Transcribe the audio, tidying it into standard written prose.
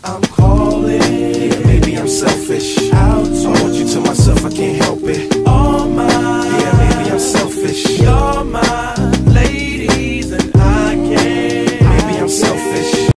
I'm calling. Yeah, maybe I'm selfish. I want you to myself.